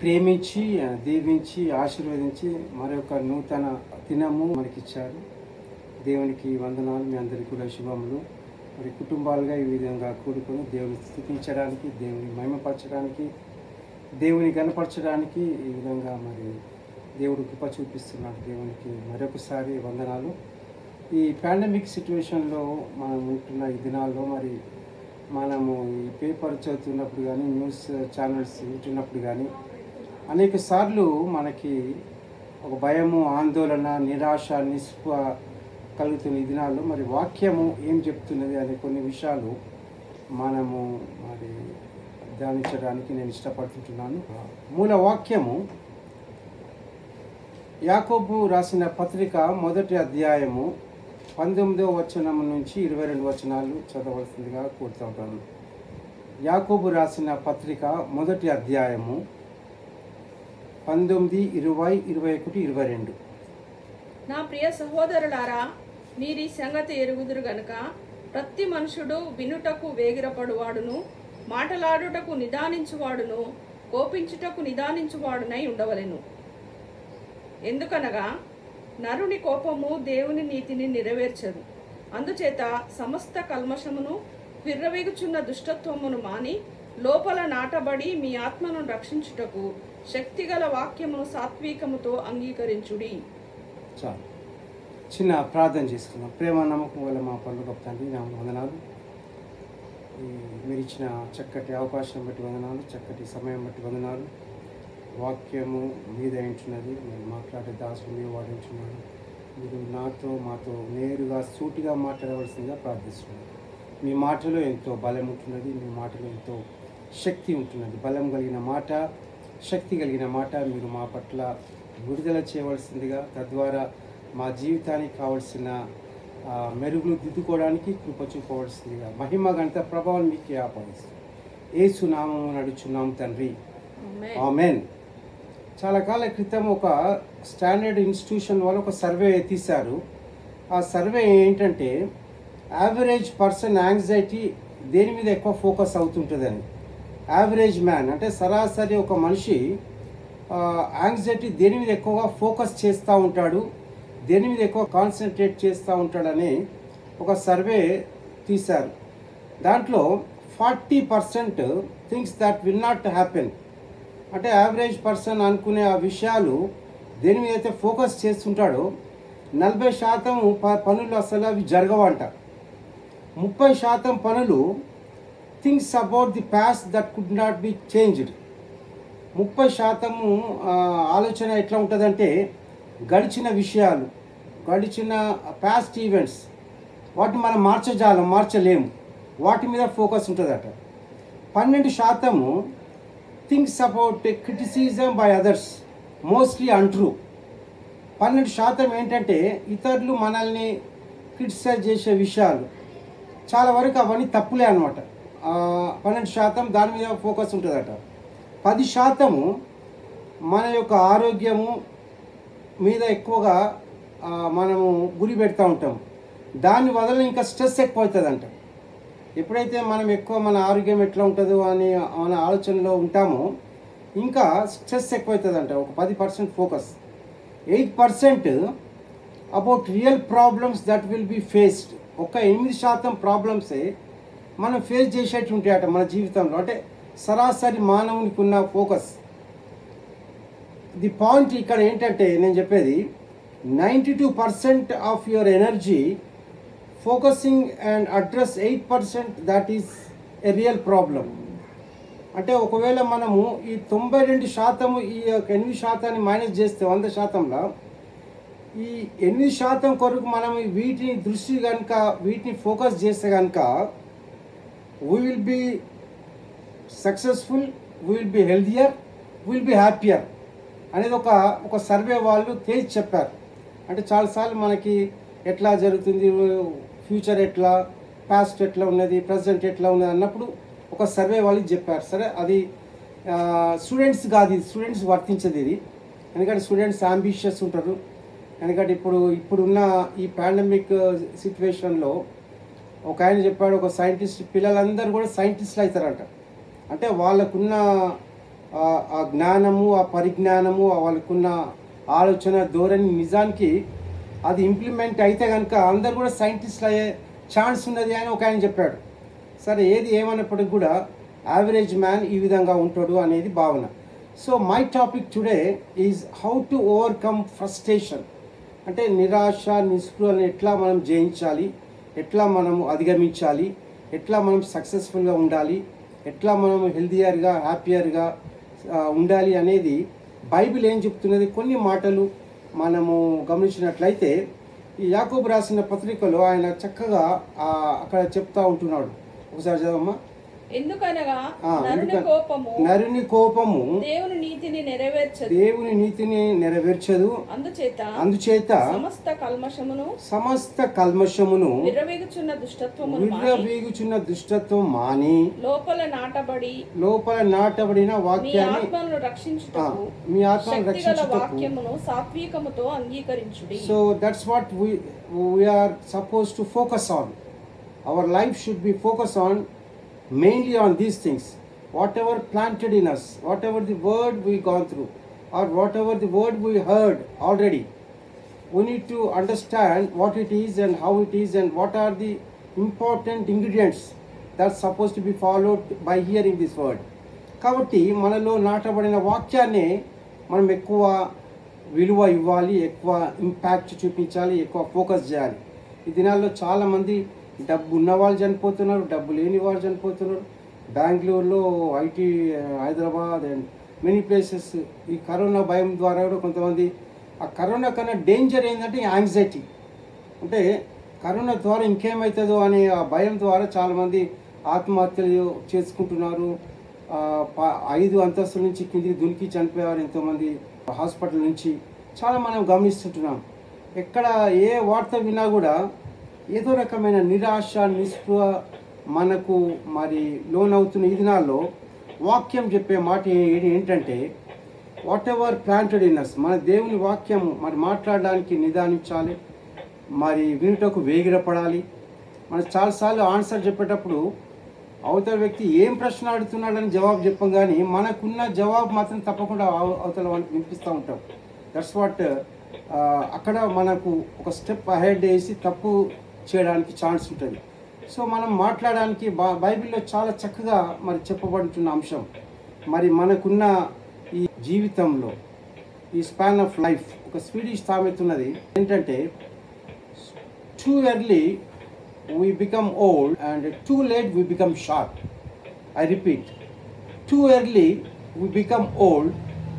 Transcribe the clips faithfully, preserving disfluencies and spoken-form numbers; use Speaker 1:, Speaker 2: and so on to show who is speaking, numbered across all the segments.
Speaker 1: ప్రేమించి దీవించి ఆశీర్వదించి మరొక నూతన దినము మనకిచ్చారు. దేవునికి వందనాలు. మీ అందరికీ కూడా శుభములు. మరి కుటుంబాలుగా ఈ విధంగా కూడుకొని దేవుని స్తుతించడానికి, దేవుని మహిమపరచడానికి, దేవుని కనపరచడానికి ఈ విధంగా మరి దేవుడు కృప చూపిస్తున్నాడు. దేవునికి మరొకసారి వందనాలు. ఈ పాండమిక్ సిచ్యువేషన్లో మనం ఉంటున్న ఈ దినాల్లో మరి మనము ఈ పేపర్ చదువుతున్నప్పుడు కానీ, న్యూస్ ఛానల్స్ వింటున్నప్పుడు కానీ అనేక సార్లు మనకి ఒక భయము, ఆందోళన, నిరాశ, నిస్పృహ కలుగుతున్న ఈ దినాల్లో మరి వాక్యము ఏం చెప్తున్నది అనే కొన్ని విషయాలు మనము మరి ధ్యానించడానికి నేను ఇష్టపడుతుంటున్నాను. మూల వాక్యము యాకోబు రాసిన పత్రిక మొదటి అధ్యాయము పంతొమ్మిదవ వచనం నుంచి ఇరవై రెండు వచనాలు చదవలసిందిగా కోరుతుంటాను. యాకోబు రాసిన పత్రిక మొదటి అధ్యాయము పంతొమ్మిది, ఇరవై, ఇరవై ఒకటి, ఇరవై రెండు.
Speaker 2: నా ప్రియ సహోదరులారా, మీరీ సంగతి ఎరుగుదురు గనుక ప్రతి మనుషుడు వినుటకు వేగిరపడువాడును, మాటలాడుటకు నిదానించువాడును, కోపించుటకు నిదానించువాడునై ఉండవలెను. ఎందుకనగా నరుని కోపము దేవుని నీతిని నెరవేర్చదు. అందుచేత సమస్త కల్మషమును, విర్రవీగుచున్న దుష్టత్వమును మాని లోపల నాటబడి మీ ఆత్మను రక్షించుటకు శక్తిగల వాక్యమును సాత్వికముతో అంగీకరించుడి.
Speaker 1: చాలు, చిన్న ప్రార్థన చేసుకుందాం. ప్రేమ నమ్మకం వల్ల మా పనులు గొప్ప తండ్రి, నా వందనాలు. మీరు ఇచ్చిన చక్కటి అవకాశం బట్టి వందనాలు, చక్కటి సమయం బట్టి వందనాలు. వాక్యము మీద ఏంటున్నది, నేను మాట్లాడే దాసులు మీరు వాడించున్నాను. మీరు నాతో మాతో నేరుగా సూటిగా మాట్లాడవలసిందిగా ప్రార్థిస్తున్నాను. మీ మాటలో ఎంతో బలం ఉంటున్నది, మీ మాటలో ఎంతో శక్తి ఉంటున్నది. బలం కలిగిన మాట, శక్తి కలిగిన మాట మీరు మా పట్ల విడుదల చేయవలసిందిగా, తద్వారా మా జీవితానికి కావలసిన మెరుగులు దిద్దుకోవడానికి కృప చూపవలసిందిగా, మహిమ గణిత ప్రభావం మీకు ఆపాదిస్తాం. యేసు నామమున నడుచున్నాం తండ్రి, ఆమేన్. చాలా కాలం క్రితం ఒక స్టాండర్డ్ ఇన్స్టిట్యూషన్ వాళ్ళు ఒక సర్వే తీశారు. ఆ సర్వే ఏంటంటే యావరేజ్ పర్సన్ యాంగ్జైటీ దేని మీద ఎక్కువ ఫోకస్ అవుతుంటుందని. యావరేజ్ మ్యాన్ అంటే సరాసరి ఒక మనిషి యాంగ్జైటీ దేని మీద ఎక్కువగా ఫోకస్ చేస్తూ ఉంటాడు, దేని మీద ఎక్కువ కాన్సన్ట్రేట్ చేస్తూ ఉంటాడని ఒక సర్వే తీశారు. దాంట్లో forty percent things that will not happen, అంటే యావరేజ్ పర్సన్ అనుకునే ఆ విషయాలు దేని మీద అయితే ఫోకస్ చేస్తుంటాడో నలభై శాతం ప పనులు అసలు అవి జరగవంట. ముప్పై శాతం పనులు things about the past that could not be changed. ముప్పై శాతము ఆలోచన ఎట్లా ఉంటుందంటే గడిచిన విషయాలు, గడిచిన పాస్ట్ ఈవెంట్స్, వాటిని మనం మార్చజాలం, మార్చలేము, వాటి మీద ఫోకస్ ఉంటుందట. పన్నెండు శాతము things about criticism by others, mostly untrue. పన్నెండు శాతం ఏంటంటే ఇతరులు మనల్ని క్రిటిసైజ్ చేసే విషయాలు, చాలా వరకు అవన్నీ తప్పులే అనమాట. పన్నెండు శాతం దాని మీద ఫోకస్ ఉంటుందట. పది శాతము మన యొక్క ఆరోగ్యము మీద ఎక్కువగా మనము గురి పెడతా ఉంటాం, దాని వల్ల ఇంకా స్ట్రెస్ ఎక్కువ అవుతుందంట. ఎప్పుడైతే మనం ఎక్కువ మన ఆరోగ్యం ఎట్లా ఉంటుందో అని మన ఆలోచనలో ఉంటామో ఇంకా స్ట్రెస్ ఎక్కువ అవుతుందంట. ఒక పది percent focus. Eight percent about real problems that will be faced. ఒక ఎనిమిది శాతం ప్రాబ్లమ్సే మనం ఫేస్ చేసేట్టు ఉంటాయట మన జీవితంలో. అంటే సరాసరి మానవునికి ఉన్న ఫోకస్. ది పాయింట్ ఇక్కడ ఏంటంటే నేను చెప్పేది, ninety two percent of your energy focusing and address eight percent that is a real problem. అంటే ఒకవేళ మనము ఈ తొంభై రెండు శాతము ఈ యొక్క ఎనిమిది శాతాన్ని మైనస్ చేస్తే వంద శాతంలో ఈ ఎనిమిది శాతం కొరకు మనం వీటిని దృష్టి కనుక వీటిని ఫోకస్ చేస్తే కనుక we will be successful, we will be healthier, we will be happier అనేది ఒక ఒక సర్వే వాళ్ళు తేల్చి చెప్పారు. అంటే చాలాసార్లు మనకి ఎట్లా జరుగుతుంది, ఫ్యూచర్ ఎట్లా, పాస్ట్ ఎట్లా ఉన్నది, ప్రజెంట్ ఎట్లా ఉన్నది అన్నప్పుడు ఒక సర్వే వాళ్ళకి చెప్పారు. సరే, అది స్టూడెంట్స్ కాదు, ఇది స్టూడెంట్స్ వర్తించదు ఇది. ఎందుకంటే స్టూడెంట్స్ అంబిషియస్ ఉంటారు. ఎందుకంటే ఇప్పుడు ఇప్పుడున్న ఈ పాండమిక్ సిచ్యువేషన్లో ఒక ఆయన చెప్పాడు, ఒక సైంటిస్ట్, పిల్లలందరూ కూడా సైంటిస్టులు అవుతారంట. అంటే వాళ్ళకున్న ఆ జ్ఞానము, ఆ పరిజ్ఞానము, వాళ్ళకున్న ఆలోచన ధోరణి నిజానికి అది ఇంప్లిమెంట్ అయితే కనుక అందరు కూడా సైంటిస్టులు అయ్యే ఛాన్స్ ఉన్నది అని ఒక ఆయన చెప్పాడు. సరే, ఏది ఏమన్నప్పటికీ కూడా యావరేజ్ మ్యాన్ ఈ విధంగా ఉంటాడు అనేది భావన. So my topic today is how to overcome frustration. అంటే నిరాశ, నిస్పృహలను ఎట్లా మనం జయించాలి, ఎట్లా మనము అధిగమించాలి, ఎట్లా మనం సక్సెస్ఫుల్గా ఉండాలి, ఎట్లా మనం హెల్దియర్గా, హ్యాపీయర్గా ఉండాలి అనేది బైబిల్ ఏం చెప్తున్నది. కొన్ని మాటలు మనము గమనించినట్లయితే ఈ యాకోబు రాసిన పత్రికలో ఆయన చక్కగా అక్కడ చెప్తా ఉంటున్నాడు. ఒకసారి చదవమ్మా.
Speaker 2: ఎందుకనగా నరుని కోపము
Speaker 1: నరుని కోపము
Speaker 2: దేవుని నీతిని నెరవేర్చదు
Speaker 1: దేవుని నీతిని నెరవేర్చదు
Speaker 2: అందుచేత
Speaker 1: అందుచేత
Speaker 2: సమస్త కల్మషమును
Speaker 1: సమస్త కల్మషమును
Speaker 2: విర్రవీగుచున్న దుష్టత్వమును
Speaker 1: విర్రవీగుచున్న దుష్టత్వం మాని
Speaker 2: లోపల నాటబడి
Speaker 1: లోపల నాటబడిన వాక్యాన్ని
Speaker 2: మీ ఆత్మను రక్షించుటకు
Speaker 1: మీ ఆత్మను రక్షించుటకు
Speaker 2: వాక్యమును సాత్వికముతో అంగీకరించుడి.
Speaker 1: So that's what we we are supposed to focus on. Our life should be focused on mainly on these things. Whatever planted in us, whatever the word we gone through, or whatever the word we heard already, we need to understand what it is and how it is and what are the important ingredients that's supposed to be followed by hearing this word. కాబట్టి మనలో నాటబడిన వాక్యాన్ని మనం ఎక్కువ విలువ ఇవ్వాలి, ఎక్కువ impact చూపించాలి, ఎక్కువ ఫోకస్ చేయాలి. ఈ దినాల్లో చాలామంది డబ్బు ఉన్న వాళ్ళు చనిపోతున్నారు, డబ్బు లేని వాళ్ళు చనిపోతున్నారు. బెంగళూరులో, IT, Hyderabad and many places ఈ కరోనా భయం ద్వారా కూడా కొంతమంది ఆ కరోనా కన్నా డేంజర్ ఏంటంటే యాంగ్జైటీ. అంటే కరోనా ద్వారా ఇంకేమవుతుందో అనే ఆ భయం ద్వారా చాలామంది ఆత్మహత్యలు చేసుకుంటున్నారు. ఐదు అంతస్తుల నుంచి కిందికి దునికి చనిపోయారు ఎంతోమంది హాస్పిటల్ నుంచి. చాలా మనం గమనిస్తుంటున్నాం. ఎక్కడ ఏ వార్త విన్నా కూడా ఏదో రకమైన నిరాశ, నిస్పృహ మనకు మరి లోనవుతున్న ఈ దినాల్లో వాక్యం చెప్పే మాట ఏంటంటే whatever planted in us, మన దేవుని వాక్యం మరి మాట్లాడడానికి నిదానించాలి, మరి వినుటకు వేగిరపడాలి. మనం చాలాసార్లు ఆన్సర్ చెప్పేటప్పుడు అవతల వ్యక్తి ఏం ప్రశ్న అడుగుతున్నాడని జవాబు చెప్పం, కానీ మనకున్న జవాబు మాత్రం తప్పకుండా అవతల వాళ్ళకి వినిపిస్తూ ఉంటాం. దట్స్ వాట్ అక్కడ మనకు ఒక స్టెప్ అహెడ్ వేసి తప్పు చేయడానికి ఛాన్స్ ఉంటుంది. సో మనం మాట్లాడడానికి బా బైబిల్లో చాలా చక్కగా మరి చెప్పబడుతున్న అంశం. మరి మనకున్న ఈ జీవితంలో ఈ స్పాన్ ఆఫ్ లైఫ్ ఒక స్వీడిష్ సామెత ఉన్నది ఏంటంటే too early we become old and too late we become sharp. I repeat, too early we become old,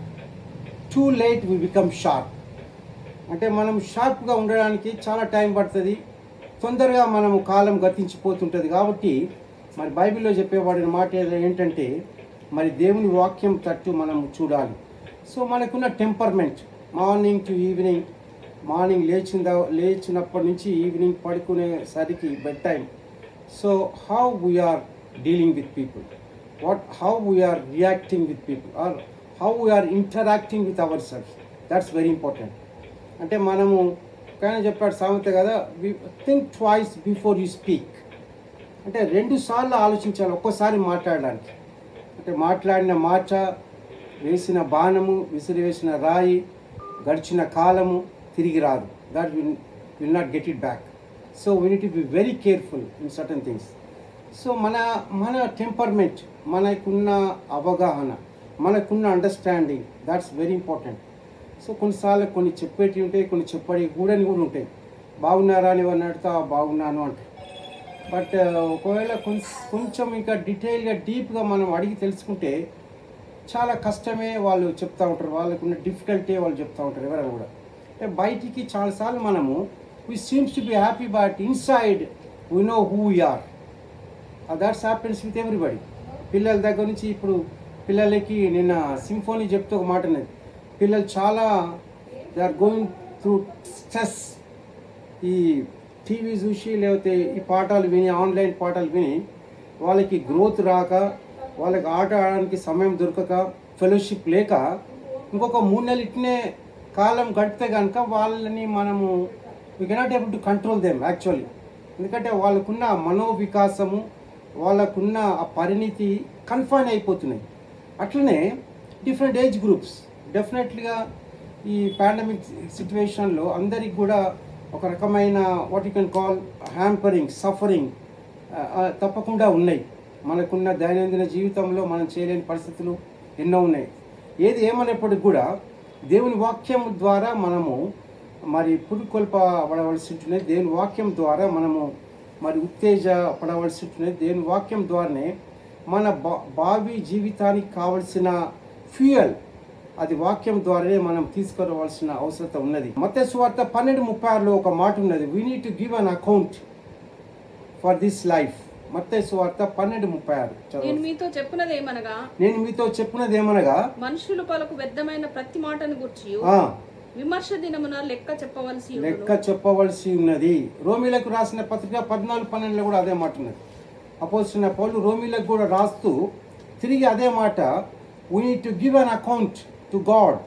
Speaker 1: too late we become sharp. అంటే మనం షార్ప్గా ఉండడానికి చాలా టైం పడుతుంది, తొందరగా మనము కాలం గతించిపోతుంటుంది. కాబట్టి మరి బైబిల్లో చెప్పేవాడిన మాట ఏంటంటే మరి దేవుని వాక్యం తట్టు మనం చూడాలి. సో మనకున్న temperament morning to evening, morning లేచిన లేచినప్పటి నుంచి ఈవినింగ్ పడుకునేసరికి bed time. So how we are dealing with people, what how we are reacting with people or how we are interacting with our self, that's very important. అంటే మనము కానీ చెప్పాడు సామెత కదా, think twice before you speak. అంటే రెండు సార్లు ఆలోచించాలి ఒక్కోసారి మాట్లాడడానికి. అంటే మాట్లాడిన మాట, వేసిన బాణము, విసిరివేసిన రాయి, గడిచిన కాలము తిరిగి రాదు. That will will not get it back. So we need to be very careful in certain things. So మన మన టెంపర్మెంట్, మనకున్న అవగాహన, మనకున్న understanding, that's very important. So కొన్నిసార్లు కొన్ని చెప్పేటివి ఉంటాయి, కొన్ని చెప్పడి కూడని కూడా ఉంటాయి. బాగున్నారా అని ఎవరిని అడిగితే బాగున్నాను అంటే, బట్ ఒకవేళ కొంచెం ఇంకా డీటెయిల్గా డీప్గా మనం అడిగి తెలుసుకుంటే చాలా కష్టమే వాళ్ళు చెప్తూ ఉంటారు, వాళ్ళకున్న డిఫికల్టీ వాళ్ళు చెప్తూ ఉంటారు ఎవరైనా కూడా. అంటే బయటికి చాలాసార్లు మనము we seems to be happy, but inside we know who we are. That's happens with everybody. పిల్లల దగ్గర నుంచి ఇప్పుడు పిల్లలకి నిన్న సింఫోనీ చెప్తూ ఒక మాట అనేది, పిల్లలు చాలా they are going through stress. ఈ టీవీ చూసి లేకపోతే ఈ పాఠాలు విని, ఆన్లైన్ పాఠాలు విని వాళ్ళకి గ్రోత్ రాక, వాళ్ళకి ఆట ఆడడానికి సమయం దొరకక, ఫెలోషిప్ లేక ఇంకొక మూడు నెలలు ఇట్నే కాలం గడిపితే కనుక వాళ్ళని మనము we cannot able to control them actually. ఎందుకంటే వాళ్ళకున్న మనోవికాసము, వాళ్ళకున్న ఆ పరిణితి కన్ఫైన్ అయిపోతున్నాయి. అట్లనే డిఫరెంట్ ఏజ్ గ్రూప్స్. డెఫినెట్లీగా ఈ పాండమిక్ సిచ్యువేషన్లో అందరికి కూడా ఒక రకమైన what you can call hampering, suffering తప్పకుండా ఉన్నాయి. మనకున్న దైనందిన జీవితంలో మనం చేయలేని పరిస్థితులు ఎన్నో ఉన్నాయి. ఏది ఏమన్నప్పటికీ కూడా దేవుని వాక్యం ద్వారా మనము మరి పురుకొల్పబడవలసి ఉంటున్నది. దేవుని వాక్యం ద్వారా మనము మరి ఉత్తేజ పడవలసి ఉంటున్నది. దేవుని వాక్యం ద్వారానే మన బా భావి జీవితానికి కావలసిన ఫ్యూయల్ అది వాక్యం ద్వారానే మనం తీసుకురావాల్సిన అవసరం ఉన్నది. మత్తయి సువార్త పన్నెండు ముప్పై ఆరులో ఒక మాట ఉన్నది, we need to give an account for this life. మత్తయి సువార్త పన్నెండు ముప్పై ఆరు.
Speaker 2: నేను మీతో చెప్పినది ఏమనగా
Speaker 1: నేను మీతో చెప్పినది ఏమనగా
Speaker 2: మనుషులు పలుకు వ్యర్థమైన ప్రతి మాటను గుర్చి విమర్శ దినమున లెక్క చెప్పవలసి
Speaker 1: లెక్క చెప్పవలసి ఉన్నది. రోమీలకు రాసిన పత్రిక పద్నాలుగు పన్నెండులో కూడా అదే మాట ఉన్నది. అపోజిషన్ పౌలు రోమీలకు కూడా రాస్తూ తిరిగి అదే మాట, we need to give an account to God.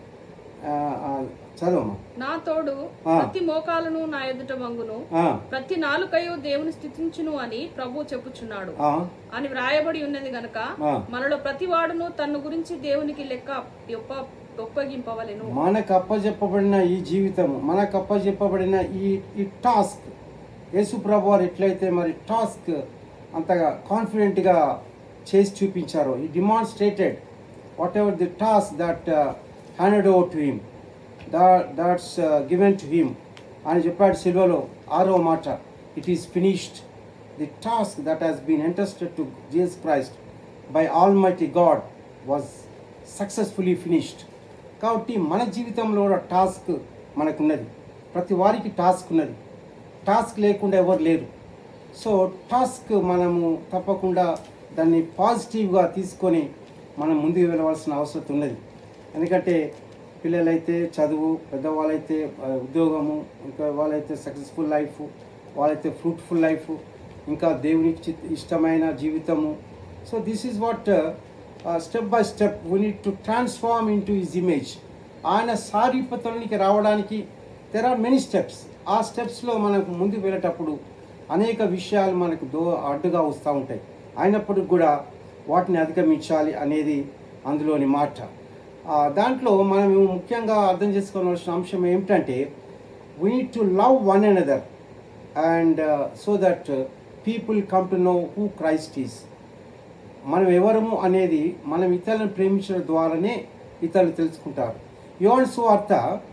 Speaker 1: చదవమ్మా.
Speaker 2: నా తోడు ప్రతి మోకాలను నా ఎదుట వంగును, ప్రతి నాలుకయు దేవుని స్థితించును అని ప్రభు చెప్పుచున్నాడు అని వ్రాయబడి ఉన్నది గనక మనలో ప్రతి వాడును తన గురించి దేవునికి లెక్క ఒప్పగింపవలెను.
Speaker 1: మనకు అప్పచెప్పబడిన ఈ జీవితం, మనకు అప్పచెప్పబడిన ఈ ఈ టాస్క్, యేసు ప్రభు వారు ఎట్లయితే మరి టాస్క్ అంతగా కాన్ఫిడెంట్గా చేసి చూపించారో, ఈ demonstrated whatever the task that handed over to him, that's given to him అని చెప్పాడు సిల్వలో ఆరో మాట, it is finished. The task that has been entrusted to Jesus Christ by almighty God was successfully finished. కాబట్టి మన జీవితంలో కూడా task మనకున్నది. ప్రతి వారికి టాస్క్ ఉన్నది. టాస్క్ లేకుండా ఎవరు లేరు. సో టాస్క్ మనము తప్పకుండా దాన్ని పాజిటివ్గా తీసుకొని మనం ముందుకు వెళ్ళవలసిన అవసరం ఉన్నది. ఎందుకంటే పిల్లలైతే చదువు, పెద్దవాళ్ళైతే ఉద్యోగము, ఇంకా వాళ్ళైతే సక్సెస్ఫుల్ లైఫ్, వాళ్ళైతే ఫ్రూట్ఫుల్ లైఫ్, ఇంకా దేవునికి ఇష్టమైన జీవితము. So this is what step by step we need to transform in to his image. ఆయన సారూప్యతలోనికి రావడానికి దెర్ ఆర్ మెనీ స్టెప్స్. ఆ స్టెప్స్లో మనకు ముందుకు వెళ్ళేటప్పుడు అనేక విషయాలు మనకు దో అడ్డుగా వస్తూ ఉంటాయి. అయినప్పటికి కూడా వాటిని అధిగమించాలి అనేది అందులోని మాట. దాంట్లో మనం ముఖ్యంగా అర్థం చేసుకోవాల్సిన అంశం ఏమిటంటే, we need to love one another and so that people come to know who Christ is. మనం ఎవరము అనేది మనం ఇతరులను ప్రేమించడం ద్వారానే ఇతరులు తెలుసుకుంటారు. యోహాను సువార్త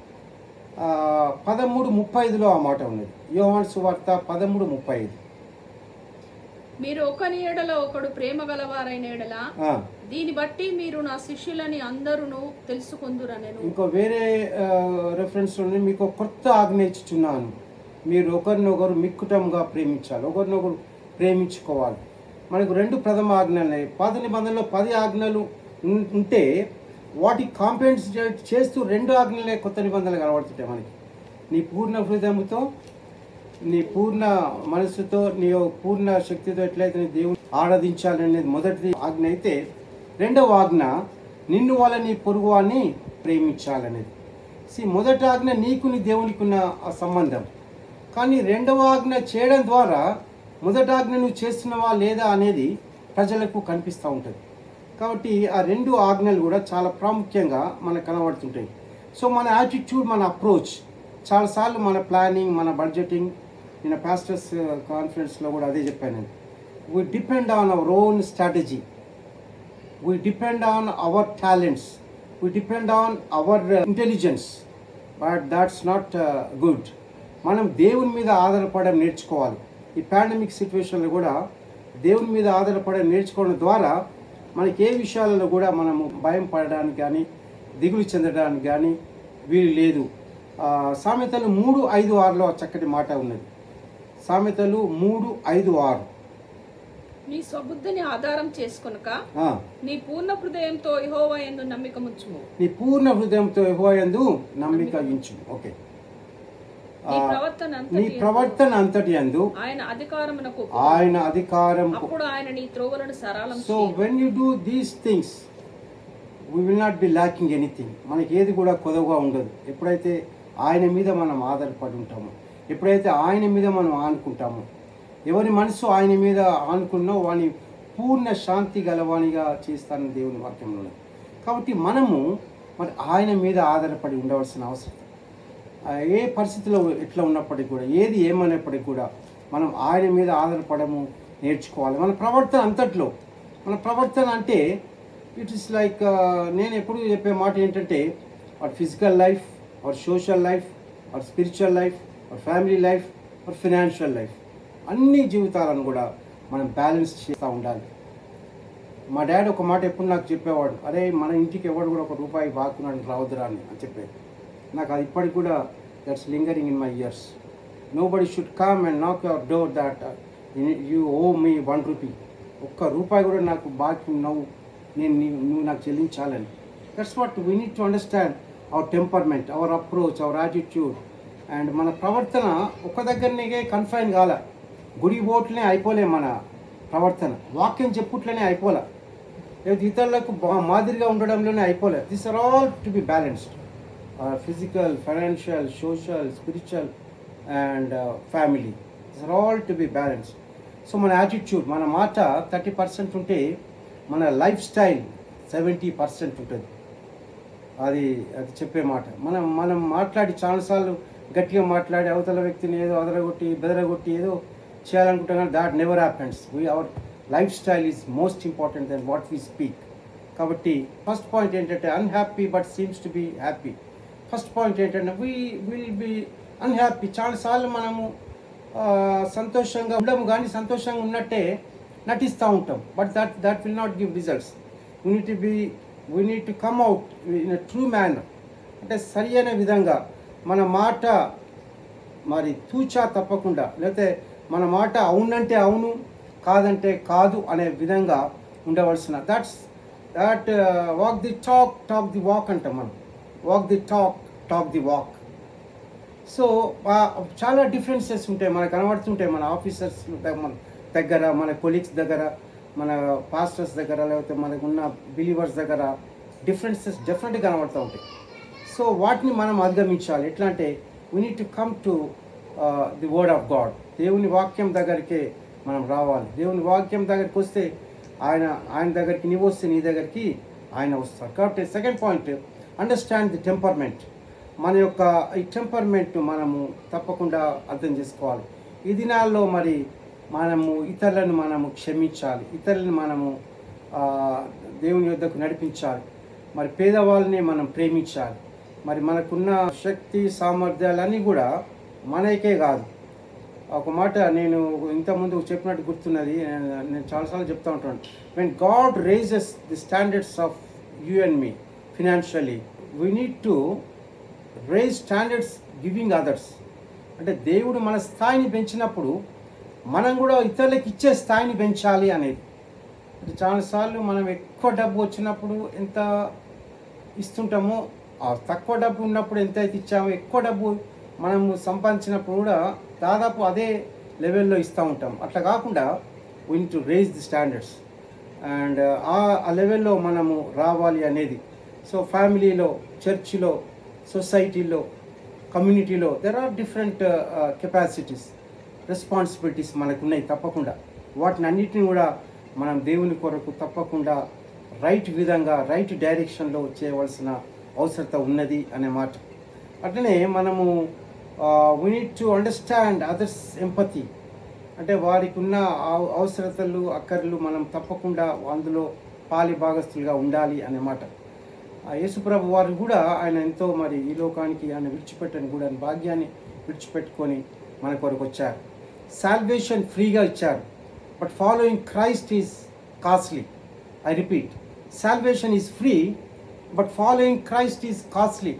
Speaker 1: పదమూడు ముప్పై ఐదులో ఆ మాట ఉన్నది. యోహాను సువార్త పదమూడు ముప్పై ఐదు.
Speaker 2: మీరు ఒకని ఎడల ఒకడు ప్రేమ గలవారైన ఎడల దీన్ని బట్టి మీరు నా శిష్యులని అందరూ తెలుసుకుందురనెను. ఇంకో వేరే రెఫరెన్స్ లో మీకు కొత్త ఆజ్ఞ ఇచ్చుచున్నాను, మీరు ఒకరినొకరు మిక్కుటంగా ప్రేమించాలి, ఒకరినొకరు ప్రేమించుకోవాలి. మనకు రెండు ప్రథమ ఆజ్ఞలు, పాత నిబంధనలో పది ఆజ్ఞలు ఉంటే వాటి కాంపెన్సేట్ చేస్తూ రెండు ఆజ్ఞలే కొత్త నిబంధనలు కనబడుతుంటాయి మనకి. నీ పూర్ణ హృదయంతో, నీ పూర్ణ మనసుతో, నీ పూర్ణ శక్తితో ఎట్లయితే నీ దేవుని ఆరాధించాలనేది మొదటి ఆజ్ఞ అయితే, రెండవ ఆజ్ఞ నిన్ను వాళ్ళ నీ పొరుగు వారిని ప్రేమించాలనేది. సి మొదటి ఆజ్ఞ నీకు నీ దేవునికి ఉన్న ఆ సంబంధం. కానీ రెండవ ఆజ్ఞ చేయడం ద్వారా మొదటి ఆజ్ఞ నువ్వు చేస్తున్నావా లేదా అనేది ప్రజలకు కనిపిస్తూ ఉంటుంది. కాబట్టి ఆ రెండు ఆజ్ఞలు కూడా చాలా ప్రాముఖ్యంగా మనకు కనబడుతుంటాయి. సో మన యాటిట్యూడ్, మన అప్రోచ్, చాలాసార్లు మన ప్లానింగ్, మన బడ్జెటింగ్, నేను పాస్టర్స్ కాన్ఫరెన్స్లో కూడా అదే చెప్పాను. We depend on our own strategy, we depend on our talents, we depend on our intelligence, but that's not good. మనం దేవుని మీద ఆధారపడడం నేర్చుకోవాలి. ఈ పాండమిక్ సిచ్యువేషన్లో కూడా దేవుని మీద ఆధారపడడం నేర్చుకోవడం ద్వారా మనకి ఏ విషయాలలో కూడా మనము భయం పడడానికి కానీ దిగులు చెందడానికి కానీ వీలు లేదు. సామెతలు మూడు ఐదు ఆరులో చక్కటి మాట ఉన్నది. సామెతలు మూడు ఐదు ఆరు. నీ స్వబుద్ధిని ఆధారం చేసుకొనక నీ పూర్ణ హృదయంతో యెహోవా యందు నమ్మిక ఉంచుము.
Speaker 1: నీ పూర్ణ హృదయంతో యెహోవా యందు నమ్మిక ఉంచుము. ఓకే. నీ ప్రవర్తన అంతటి యందు
Speaker 2: ఆయన అధికారమునకు
Speaker 1: ఆయన అధికారం
Speaker 2: అప్పుడు ఆయన నీ త్రోవలను సరళం.
Speaker 1: So when you do these things we will not be lacking anything. మనకి ఏది కూడా కొదవగా ఉండదు. ఎప్పుడైతే ఆయన మీద మనం ఆధారపడి ఉంటామో, ఎప్పుడైతే ఆయన మీద మనం ఆనుకుంటామో, ఎవరి మనసు ఆయన మీద ఆనుకున్నో వాని పూర్ణ శాంతి గలవానిగా చేస్తానని దేవుని వాక్యంలో. కాబట్టి మనము మరి ఆయన మీద ఆధారపడి ఉండవలసిన అవసరం. ఏ పరిస్థితిలో ఎట్లా ఉన్నప్పటికీ కూడా, ఏది ఏమైనప్పటికీ కూడా మనం ఆయన మీద ఆధారపడము నేర్చుకోవాలి. మన ప్రవర్తన అంతట్లో, మన ప్రవర్తన అంటే ఇట్ ఇస్ లైక్, నేను ఎప్పుడు చెప్పే మాట ఏంటంటే, our physical life, our social life, our spiritual life, our family life, our financial life, అన్ని జీవితాలను కూడా మనం బ్యాలెన్స్ చేస్తూ ఉండాలి. మా డాడీ ఒక మాట ఎప్పుడు నాకు చెప్పేవాడు, అరే మన ఇంటికి ఎవడు కూడా ఒక రూపాయి బాకున్నాడు రావద్దురా అని అని చెప్పేది. నాకు అది ఇప్పటికి కూడా that's lingering in my ears. Nobody should come and knock your door that you owe me one rupee, ఒక్క రూపాయి కూడా నాకు బాకీ ఉన్నావు, నేను నువ్వు నాకు చెల్లించాలని. That's what we need to understand our temperament, our approach, our attitude. And మన ప్రవర్తన ఒక దగ్గరనే కన్ఫైన్ కాల, గుడి ఓట్లనే అయిపోలే మన ప్రవర్తన, వాక్యం చెప్పుట్లనే అయిపోలే, లేదా ఇతరులకు మాదిరిగా ఉండడంలోనే అయిపోలే. This are all to be balanced, physical, financial, social, spiritual and family, this are all to be balanced. So మన యాటిట్యూడ్, మన మాట థర్టీ పర్సెంట్ ఉంటే మన లైఫ్ స్టైల్ సెవెంటీ పర్సెంట్ ఉంటుంది. అది అది చెప్పే మాట. మనం మనం మాట్లాడి చాలాసార్లు గట్టిగా మాట్లాడి అవతల వ్యక్తిని ఏదో అదరగొట్టి బెదరగొట్టి ఏదో చేయాలనుకుంటాం, కానీ that never happens. We our life style is most important then what we speak. కాబట్టి ఫస్ట్ పాయింట్ ఏంటంటే unhappy but seems to be happy. First point ఏంటంటే వీ విల్ బీ అన్హ్యాపీ. చాలాసార్లు మనము సంతోషంగా ఉండము, కానీ సంతోషంగా ఉన్నట్టే నటిస్తూ ఉంటాం. But that that will not give results. We need to be we need to come out in a true manner. అంటే సరి అయిన విధంగా మన మాట మరి తూచా తప్పకుండా, లేకపోతే మన మాట అవునంటే అవును, కాదంటే కాదు అనే విధంగా ఉండవలసిన, that's that walk the talk, talk the walk అంటాం మనం. Walk the talk, talk the walk. So చాలా డిఫరెన్సెస్ ఉంటాయి, మనకు కనబడుతుంటాయి మన ఆఫీసర్స్ మన దగ్గర, మన కొలీగ్స్ దగ్గర, మన పాస్టర్స్ దగ్గర, లేకపోతే మనకున్న బిలీవర్స్ దగ్గర డిఫరెన్సెస్ డెఫినెట్గా కనబడుతూ ఉంటాయి. సో వాటిని మనం అధిగమించాలి. ఎట్లా అంటే we need to come to the word of God. దేవుని వాక్యం దగ్గరికే మనం రావాలి. దేవుని వాక్యం దగ్గరికి వస్తే ఆయన ఆయన దగ్గరికి నీవు వస్తే నీ దగ్గరికి ఆయన వస్తారు. కాబట్టి second point, understand the temperament. మన యొక్క ఈ టెంపర్మెంట్ మనము తప్పకుండా అర్థం చేసుకోవాలి. ఈ దినాల్లో మరి మనము ఇతరులను మనము క్షమించాలి, ఇతరులను మనము దేవుని యొద్దకు నడిపించాలి, మరి పేదవాళ్ళని మనం ప్రేమించాలి. మరి మనకున్న శక్తి సామర్థ్యాలన్నీ కూడా మనకే కాదు. ఒక మాట నేను ఇంతకుముందు చెప్పినట్టు గుర్తున్నది, నేను చాలాసార్లు చెప్తూ ఉంటాను. When God raises the standards of you and me financially, we need to raise standards giving others. అంటే దేవుడు మన స్థాయిని పెంచినప్పుడు మనం కూడా ఇతరులకు ఇచ్చే స్థాయిని పెంచాలి అనేది. అంటే చాలాసార్లు మనం ఎక్కువ డబ్బు వచ్చినప్పుడు ఎంత ఇస్తుంటామో, తక్కువ డబ్బు ఉన్నప్పుడు ఎంత అయితే ఇచ్చామో, ఎక్కువ డబ్బు మనము సంపాదించినప్పుడు కూడా దాదాపు అదే లెవెల్లో ఇస్తూ ఉంటాం. అట్లా కాకుండా we need to raise the standards and ఆ లెవెల్లో మనము రావాలి అనేది. సో ఫ్యామిలీలో, చర్చిలో, సొసైటీలో, కమ్యూనిటీలో there are different capacities, responsibilities మనకున్నాయి. తప్పకుండా వాటిని అన్నిటిని కూడా మనం దేవుని కొరకు తప్పకుండా రైట్ విధంగా, రైట్ డైరెక్షన్లో చేయవలసిన అవసరత ఉన్నది అనే మాట. అట్లనే మనము we need to understand others empathy. అంటే వారికి ఉన్న అవసరతలు, అక్కర్లు మనం తప్పకుండా అందులో పాలి భాగస్తులుగా ఉండాలి అనే మాట. యేసుప్రభు వారు కూడా ఆయన ఎంతో మరి ఈ లోకానికి ఆయన విడిచిపెట్టని కూడా భాగ్యాన్ని విడిచిపెట్టుకొని మన కొరకు వచ్చారు. సాల్వేషన్ ఫ్రీగా ఇచ్చారు, but following Christ is costly. I repeat, salvation is free but following Christ is costly.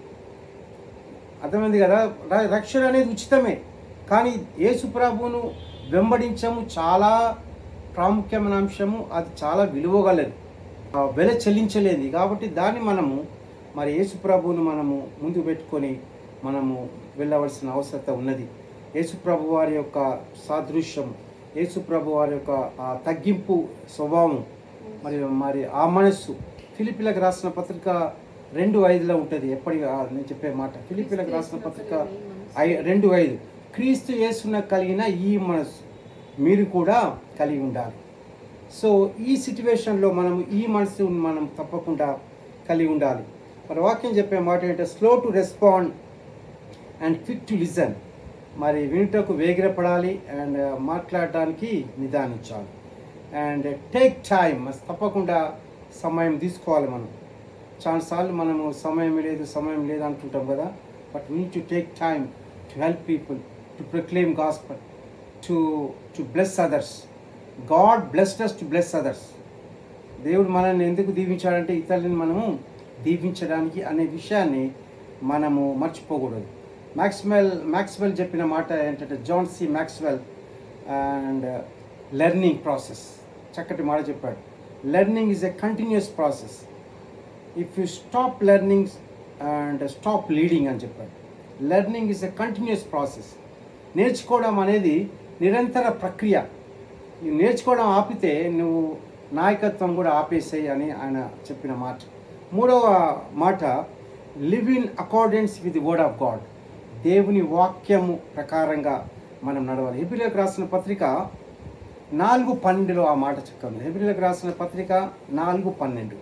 Speaker 1: అర్థమైంది కదా? రక్షణ అనేది ఉచితమే, కానీ యేసు ప్రభువును వెంబడించము చాలా ప్రాముఖ్యమైన అంశము. అది చాలా విలువగలది, వెల చెల్లించలేదు. కాబట్టి దాన్ని మనము మరి యేసు ప్రభువును మనము ముందు పెట్టుకొని మనము వెళ్ళవలసిన అవసరత ఉన్నది. యేసు ప్రభు వారి యొక్క సాదృశ్యం, యేసు ప్రభు వారి యొక్క తగ్గింపు స్వభావం, మరి మరి ఆ మనస్సు ఫిలిప్పీలకు రాసిన పత్రిక రెండు ఐదులో ఉంటుంది. ఎప్పటి నేను చెప్పే మాట, ఫిలిప్పీలకు రాసిన పత్రిక ఐ రెండు ఐదు క్రీస్తు యేసున కలిగిన ఈ మనస్సు మీరు కూడా కలిగి ఉండాలి. సో ఈ సిచ్యువేషన్లో మనం ఈ మనసు మనం తప్పకుండా కలిగి ఉండాలి. మరి వాక్యం చెప్పే మాట ఏంటంటే slow to respond and quick to listen. మరి వినుటకు వేగిరపడాలి అండ్ మాట్లాడడానికి నిదానించాలి. అండ్ టేక్ టైం, తప్పకుండా సమయం తీసుకోవాలి. మనం చాలాసార్లు మనము సమయం లేదు సమయం లేదు అంటుంటాం కదా. But we need to take time to help people, to proclaim gospel, to to bless others. God blessed us to bless others. దేవుడు మనల్ని ఎందుకు దీవించాడంటే ఇతరులని మనము దీవించడానికి అనే విషయాన్ని మనము మర్చిపోకూడదు. మ్యాక్స్వెల్ మ్యాక్స్వెల్ చెప్పిన మాట ఏంటంటే, John C Maxwell and learning process, చక్కటి మాట చెప్పాడు. Learning is a continuous process. If you stop learning and stop leading అని చెప్పాడు. Learning is a continuous process. నేర్చుకోవడం అనేది నిరంతర ప్రక్రియ. నువ్వు నేర్చుకోవడం ఆపితే నువ్వు నాయకత్వం కూడా ఆపేసాయి అని ఆయన చెప్పిన మాట. మూడవ మాట, live in accordance with the word of God. దేవుని వాక్యము ప్రకారంగా మనం నడవాలి. హెబ్రీయులకు రాసిన పత్రిక నాలుగు పన్నెండులో ఆ మాట చెప్తాను. హెబ్రీయులకు రాసిన పత్రిక నాలుగు పన్నెండు.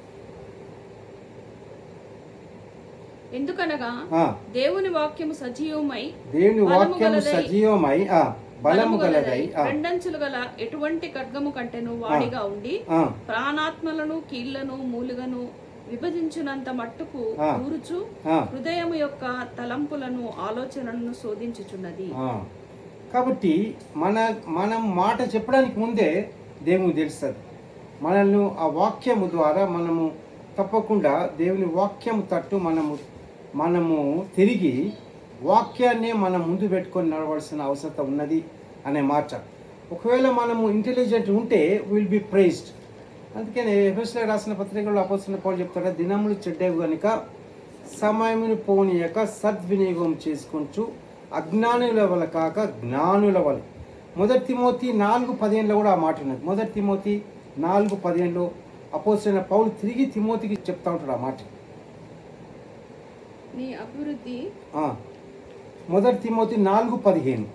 Speaker 2: ఎందుకనగా దేవుని వాక్యము సజీవమై
Speaker 1: దేవుని వాక్యము సజీవమై బలము గలదై
Speaker 2: రెండంచులు గల ఎటువంటి ఖడ్గము కంటెను వాడిగా ఉండి ప్రాణాత్మలను కీళ్లను మూలుగను విభజించినంత మట్టుకు కూర్చు హృదయము యొక్క తలంపులను ఆలోచనలను శోధించుచున్నది.
Speaker 1: కాబట్టి మన మనం మాట చెప్పడానికి ముందే దేవునికి తెలుస్తుంది. మనల్ని ఆ వాక్యము ద్వారా మనము తప్పకుండా దేవుని వాక్యము తట్టు మనము మనము తిరిగి వాక్యాన్నే మనం ముందు పెట్టుకొని నడవలసిన అవసరం ఉన్నది అనే మాట. ఒకవేళ మనము ఇంటెలిజెంట్ ఉంటే విల్ బి ప్రైజ్డ్. అందుకని ఎఫెసీయులకు రాసిన పత్రికలో అపోస్తలుడైన పౌలు చెప్తాడు, దినములు చెడ్డవి కనుక సమయమును పోనీయక సద్వినియోగం చేసుకుంటూ అజ్ఞానుల వల్ల కాక జ్ఞానుల వల్ల. మొదటి తిమోతి నాలుగు పదిహేనులో కూడా ఆ మాట ఉన్నది. మొదటి తిమోతి నాలుగు పదిహేనులో అపోస్తలుడైన పౌలు తిరిగి తిమోతికి చెప్తా ఉంటాడు ఆ మాట.
Speaker 2: నీ అభివృద్ధి
Speaker 1: మొదటి తిమోతి నాలుగు పదిహేను.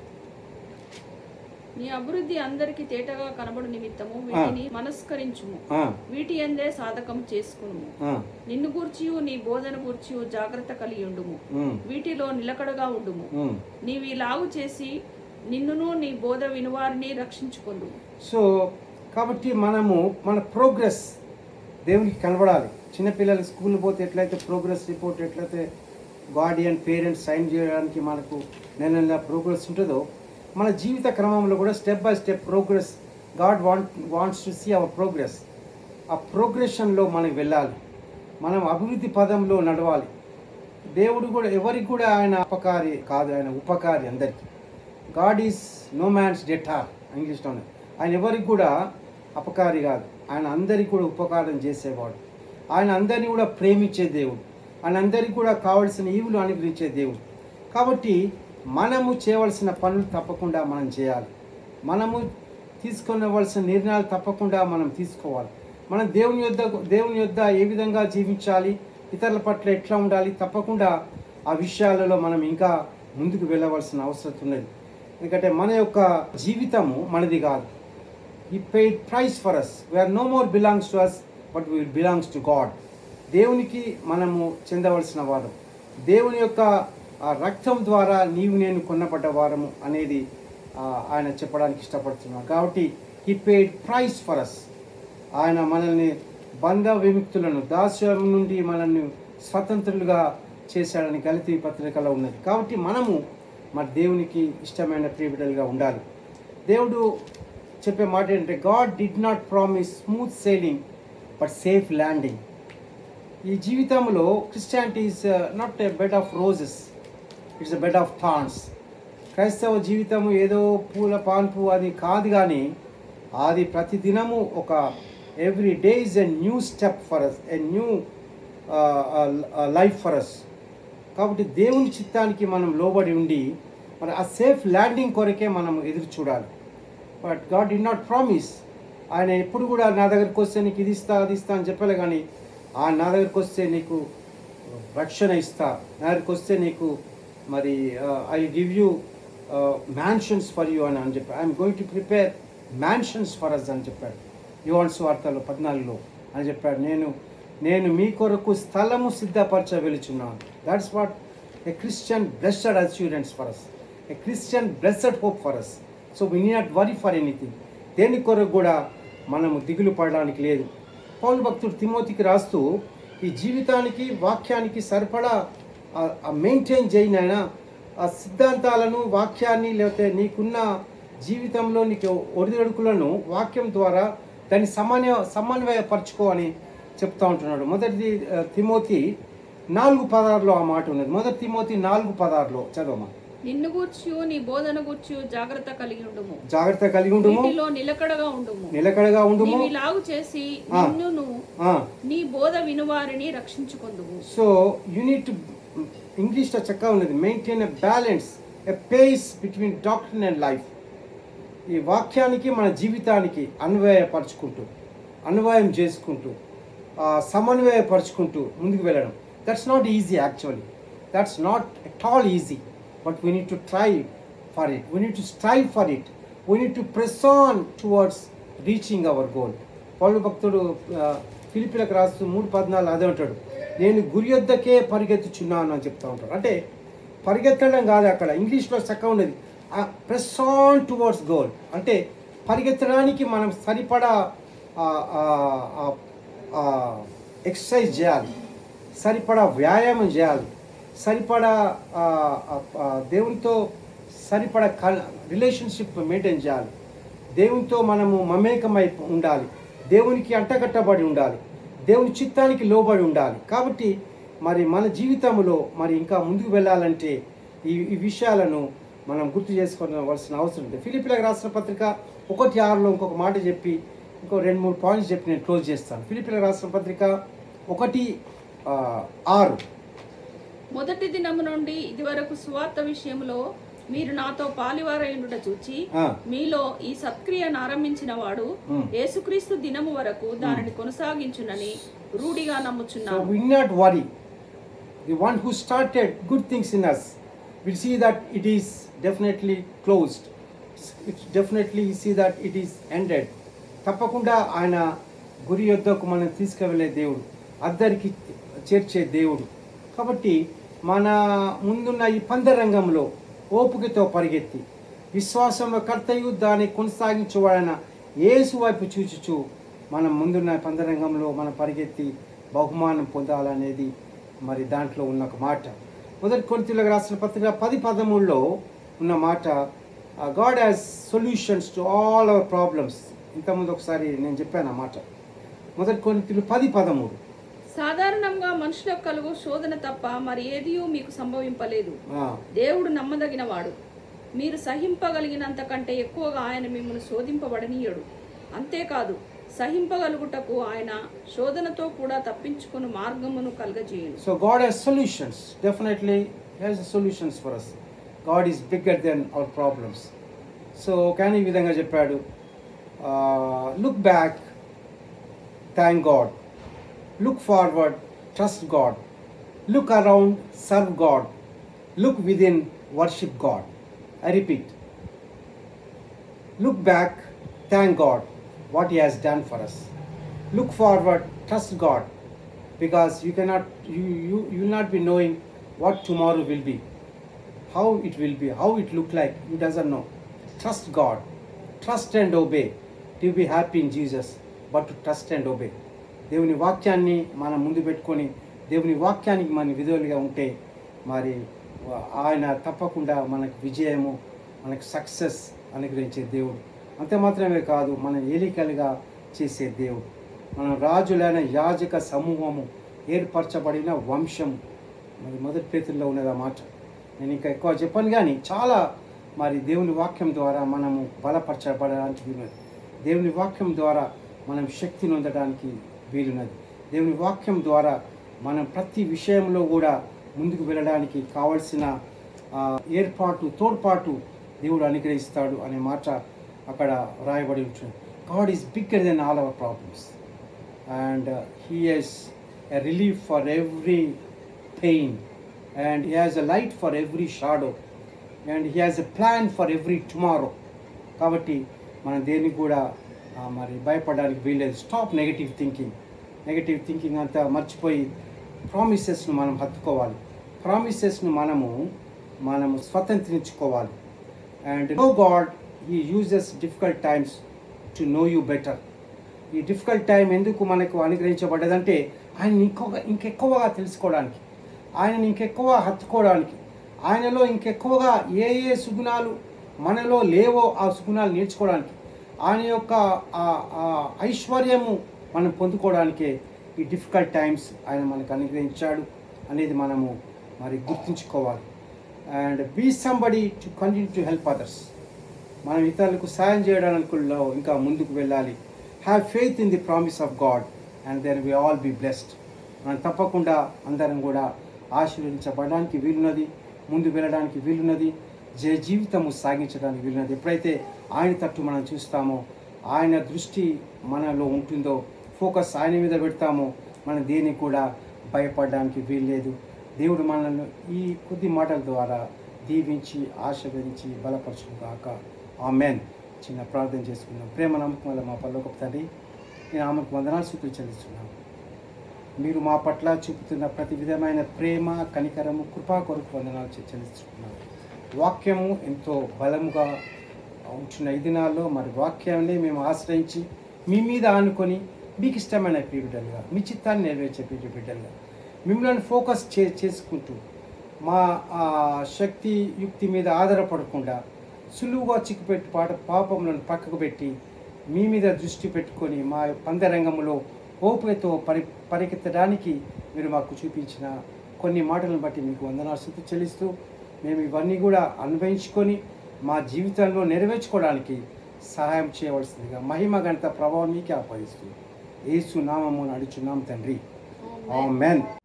Speaker 2: నీ అభివృద్ధి అందరికి తేటగా కనబడు నిమిత్తము వీటిని మనస్కరించుము, వీటి అందే సాధకం చేసుకును. నిన్ను గూర్చియు నీ బోధన గూర్చియు జాగ్రత్త కలిగి ఉండుము, వీటిలో నిలకడగా ఉండుము. నీవిలాగు చేసి నిన్నును నీ బోధ వినువారిని రక్షించుకొందు.
Speaker 1: సో కాబట్టి మనము మన ప్రోగ్రెస్ దేవునికి కనబడాలి. చిన్నపిల్లలు స్కూల్ పోతే ఎట్లయితే ప్రోగ్రెస్ రిపోర్ట్, ఎట్లయితే గార్డియన్ పేరెంట్స్ సైన్ చేయడానికి మనకు నెల నెల ప్రోగ్రెస్ ఉంటుందో, మన జీవిత క్రమంలో కూడా step by step progress God want wants to see our progress. ఆ ప్రోగ్రెషన్లో మనం వెళ్ళాలి, మనం అభివృద్ధి పదంలో నడవాలి. దేవుడు కూడా ఎవరికి కూడా ఆయన అపకారి కాదు, ఆయన ఉపకారి అందరికీ. God is no man's debtor ఇంగ్లీష్లోనే. ఆయన ఎవరికి కూడా అపకారి కాదు, ఆయన అందరికీ కూడా ఉపకారం చేసేవాడు. ఆయన అందరినీ కూడా ప్రేమించే దేవుడు, ఆయన అందరికీ కూడా కావలసిన ఈవులు అనుగ్రహించే దేవుడు. కాబట్టి మనము చేయవలసిన పనులు తప్పకుండా మనం చేయాలి. మనము తీసుకునవలసిన నిర్ణయాలు తప్పకుండా మనం తీసుకోవాలి. మనం దేవుని యొద్ద దేవుని యొద్ద ఏ విధంగా జీవించాలి, ఇతరుల పట్ల ఎట్లా ఉండాలి, తప్పకుండా ఆ విషయాలలో మనం ఇంకా ముందుకు వెళ్ళవలసిన అవసరం ఉన్నది. ఎందుకంటే మన యొక్క జీవితము మనది కాదు. He paid price for us. We are no more belongs to us, but we belongs to God. దేవునికి మనము చెందవలసిన వారం. దేవుని యొక్క రక్తం ద్వారా నీవు నేను కొన్నపడ్డ వారము అనేది ఆయన చెప్పడానికి ఇష్టపడుతున్నాడు. కాబట్టి He paid price for us. ఆయన మనల్ని బంధ విముక్తులను, దాస్యం నుండి మనల్ని స్వతంత్రులుగా చేశాడని గలతీ పత్రికలో ఉన్నది. కాబట్టి మనము మన దేవునికి ఇష్టమైన ప్రియబిడ్డలుగా ఉండాలి. దేవుడు చెప్పే మాట ఏంటంటే, God did not promise smooth sailing but safe landing. ఈ జీవితంలో Christianity is not a bed of roses, it's a bed of thorns. క్రైస్తవ జీవితము ఏదో పూల పాన్పు అది కాదు, కానీ అది ప్రతిదినము ఒక every day is a new step for us, a new life for us. కాబట్టి దేవుని చిత్తానికి మనం లోబడి ఉండి మరి ఆ సేఫ్ ల్యాండింగ్ కొరకే మనం ఎదురు చూడాలి. But God did not promise. ఆయన ఎప్పుడు కూడా నా దగ్గరికి వస్తే నీకు ఇది ఇస్తా అది ఇస్తా అని చెప్పలే, కానీ ఆయన నా దగ్గరికి వస్తే నీకు రక్షణ ఇస్తా, నా దగ్గరికి వస్తే నీకు మరి I give you mansions for you అని అని చెప్పాడు. I'm going to prepare mansions for us అని చెప్పాడు. యోహాను సువార్తలో పద్నాలుగులో అని చెప్పాడు. నేను నేను మీ కొరకు స్థలము సిద్ధపరచ వెలుచున్నాను. That's what a Christian blessed assurance for us, a Christian blessed hope for us. So we need not worry for anything. దేని కొరకు కూడా మనము దిగులు పడడానికి లేదు. పౌలు భక్తుడు తిమోతికి రాస్తూ ఈ జీవితానికి వాక్యానికి సరిపడా మెయింటైన్ చేయనైనా ఆ సిద్ధాంతాలను వాక్యాన్ని లేకపోతే నీకున్న జీవితంలో నీకు ఒడిదొడుకులను వాక్యం ద్వారా దాన్ని సమన్వయ సమన్వయపరచుకో అని చెప్తా ఉంటున్నాడు. మొదటి తిమోతి నాలుగు పదార్లో ఆ మాట ఉన్నది. మొదటి తిమోతి నాలుగు పదార్లో చదవమా.
Speaker 2: నిన్ను గూర్చి నీ బోధన గూర్చి జాగ్రత్త కలిగి ఉండుము,
Speaker 1: జాగ్రత్త కలిగి ఉండుము,
Speaker 2: వీటిలో నిలకడగా ఉండుము,
Speaker 1: నిలకడగా ఉండుము,
Speaker 2: నీవు ఇలాగు చేసి నిన్నును నీ బోధ వినువారిని రక్షించుకొందుము.
Speaker 1: సో యు నీడ్ టు, ఇంగ్లీష్లో చక్కగా ఉన్నది, maintain a balance, a pace between doctrine and life. ఈ వాక్యానికి మన జీవితానికి అన్వయపరుచుకుంటూ అన్వయం చేసుకుంటూ సమన్వయపరుచుకుంటూ ముందుకు వెళ్ళడం. That's not easy actually, that's not at all easy, but we need to try for it, we need to strive for it, we need to press on towards reaching our goal. పౌలు భక్తుడు ఫిలిప్పీలకు రాస్తూ మూడు పద్నాలుగు అదే అంటాడు, నేను గురి యొద్దకే పరిగెత్తుచున్నాను అని చెప్తా ఉంటాడు. అంటే పరిగెత్తడం కాదు, అక్కడ ఇంగ్లీష్లో చక్కగా ఉన్నది, ప్రెస్ ఆన్ టువర్డ్స్ గోల్. అంటే పరిగెత్తడానికి మనం సరిపడా ఎక్సర్సైజ్ చేయాలి, సరిపడా వ్యాయామం చేయాలి, సరిపడా దేవునితో సరిపడా రిలేషన్షిప్ మెయింటైన్ చేయాలి, దేవునితో మనము మమేకమై ఉండాలి, దేవునికి అంటగట్టబడి ఉండాలి, దేవుని చిత్తానికి లోబడి ఉండాలి. కాబట్టి మరి మన జీవితంలో మరి ఇంకా ముందుకు వెళ్ళాలంటే ఈ ఈ విషయాలను మనం గుర్తు చేసుకోవాల్సిన అవసరం ఉంది. ఫిలిప్పీలకు రాసిన పత్రిక ఒకటి ఆరులో ఇంకొక మాట చెప్పి ఇంకో రెండు మూడు పాయింట్స్ చెప్పి నేను క్లోజ్ చేస్తాను. ఫిలిప్పీలకు రాసిన పత్రిక ఒకటి ఆరు.
Speaker 2: మొదటి దినము నుండి ఇది వరకు సువార్త విషయంలో మీరు నాతో పాలివారయుండుట చూచి మీలో ఈ సత్క్రియను ఆరంభించిన వాడు యేసుక్రీస్తు దినము వరకు దానిని కొనసాగించునని రూఢిగా నమ్ముచున్నాను.
Speaker 1: So we not worry. The one who started good things in us will see that it is definitely closed. It definitely see that it is ended. తప్పకుండా ఆయన గురి యొద్దకు మనం తీసుకువెళ్ళే దేవుడు, అద్దరికి చేర్చే దేవుడు. కాబట్టి మన ముందున్న ఈ పందరంగంలో ఓపికతో పరిగెత్తి విశ్వాసంలో కర్తయు దాన్ని కొనసాగించేవాడైన యేసు వైపు చూచుచు మనం ముందున్న పందరంగంలో మనం పరిగెత్తి బహుమానం పొందాలనేది మరి దాంట్లో ఉన్న ఒక మాట. మొదటి కొరింథీయులకు రాసిన పత్రిక పది పదమూడులో ఉన్న మాట, God has solutions to all our problems. ఇంతకుముందు ఒకసారి నేను చెప్పాను ఆ మాట. మొదటి కొరింథీయులు పది పదమూడు.
Speaker 2: సాధారణంగా మనుషులకు కలుగు శోధన తప్ప మరి ఏదియూ మీకు సంభవింపలేదు. దేవుడు నమ్మదగిన వాడు, మీరు సహింపగలిగినంత కంటే ఎక్కువగా ఆయన మిమ్మల్ని శోధింపబడనీయడు. అంతేకాదు సహింపగలుగుటకు ఆయన శోధనతో కూడా తప్పించుకుని మార్గమును కలగజేయను.
Speaker 1: So God has solutions, definitely has solutions for us. God is bigger than our problems. So కానీ ఈ విధంగా చెప్పాడు, look back, thank God. Look forward, trust God. Look around, serve God. Look within, worship God. I repeat. Look back, thank God what He has done for us. Look forward, trust God, because you cannot, you you you will not be knowing what tomorrow will be, how it will be, how it look like. You doesn't know. Trust God, trust and obey. To be happy in Jesus, but to trust and obey. దేవుని వాక్యాన్ని మనం ముందు పెట్టుకొని దేవుని వాక్యానికి మన విధులుగా ఉంటే మరి ఆయన తప్పకుండా మనకు విజయము, మనకు సక్సెస్ అనుగ్రహించే దేవుడు. అంతే మాత్రమే కాదు, మన ఏలికలుగా చేసే దేవుడు. మనం రాజులైన యాజక సమూహము, ఏర్పరచబడిన వంశం. మరి మొదటి పేతుల్లో ఉన్నది ఆ మాట. నేను ఇంకా ఎక్కువ చెప్పాను, కానీ చాలా మరి దేవుని వాక్యం ద్వారా మనము బలపరచబడడానికి వీలున్నది. దేవుని వాక్యం ద్వారా మనం శక్తిని పొందడానికి వీలున్నది. దేవుని వాక్యం ద్వారా మనం ప్రతి విషయంలో కూడా ముందుకు వెళ్ళడానికి కావలసిన ఏర్పాటు, తోడ్పాటు దేవుడు అనుగ్రహిస్తాడు అనే మాట అక్కడ రాయబడి ఉంటుంది. God is bigger than all our problems and he has a relief for every pain and he has a light for every shadow and he has a plan for every tomorrow. కాబట్టి మనం దేనికి కూడా మరి భయపడడానికి వీల్లేదు. Stop negative thinking. Negative thinking అంతా మర్చిపోయి ప్రామిసెస్ను మనం హత్తుకోవాలి. ప్రామిసెస్ను మనము మనము స్వతంత్రించుకోవాలి. And know God he uses difficult times to know you better. ఈ డిఫికల్ట్ టైం ఎందుకు మనకు అనుగ్రహించబడ్డదంటే ఆయన ఇంకొక ఇంకెక్కువగా తెలుసుకోవడానికి, ఆయనని ఇంకెక్కువ హత్తుకోవడానికి, ఆయనలో ఇంకెక్కువగా ఏ ఏ సుగుణాలు మనలో లేవో ఆ సుగుణాలు నేర్చుకోవడానికి, ఆయన యొక్క ఐశ్వర్యము మనం పొందుకోవడానికే ఈ డిఫికల్ట్ టైమ్స్ ఆయన మనకు అనుగ్రహించాడు అనేది మనము మరి గుర్తుంచుకోవాలి. And be somebody to continue to help others. మనం ఇతరులకు సాయం చేయడానికి ఇంకా ముందుకు వెళ్ళాలి. Have faith in the promise of God and then we all be blessed. మనం తప్పకుండా అందరం కూడా ఆశీర్వదించబడడానికి వీలున్నది, ముందు వెళ్ళడానికి వీలున్నది, జయ జీవితము సాగించడానికి వీలున్నది. ఎప్పుడైతే ఆయన తట్టు మనం చూస్తామో, ఆయన దృష్టి మనలో ఉంటుందో, ఫోకస్ ఆయన మీద పెడతామో, మనం దేనికి కూడా భయపడడానికి వీల్లేదు. దేవుడు మనల్ని ఈ కొద్ది మాటల ద్వారా దీవించి ఆశీర్వదించి బలపరచును గాక. ఆమేన్. చిన్న ప్రార్థన చేసుకున్నాం. ప్రేమ నమ్మకం వల్ల మా పరలోకపు తండ్రి, నేను ఆమెకు వందనాలు స్తుతులు చెల్లిస్తున్నాను. మీరు మా పట్ల చూపుతున్న ప్రతి విధమైన ప్రేమ, కనికరము, కృపా కొరకు వందనాలు చెల్లిస్తున్నాను. వాక్యము ఎంతో బలముగా ఉంటున్న ఈ దినాల్లో మరి వాక్యాన్ని మేము ఆశ్రయించి మీ మీద ఆనుకొని మీకు ఇష్టమైన బిడ్డలుగా, మీ చిత్తాన్ని నెరవేర్చే బిడ్డలుగా మిమ్మల్ని ఫోకస్ చే చేసుకుంటూ మా శక్తి యుక్తి మీద ఆధారపడకుండా సులువుగా చిక్కుపెట్టి పాట పాపములను పక్కకు పెట్టి మీ మీద దృష్టి పెట్టుకొని మా పందరంగంలో ఓపికతో పరి పరిగెత్తడానికి మీరు మాకు చూపించిన కొన్ని మాటలను బట్టి మీకు వందనాలు స్తుతులు చెల్లిస్తూ మేము ఇవన్నీ కూడా అన్వయించుకొని మా జీవితంలో నెరవేర్చుకోవడానికి సహాయం చేయవలసిందిగా మహిమ ఘనత ప్రభావం మీకే ఆపాదిస్తూ యేసు నామమున అడుగుచున్నాం తండ్రి. ఆమేన్.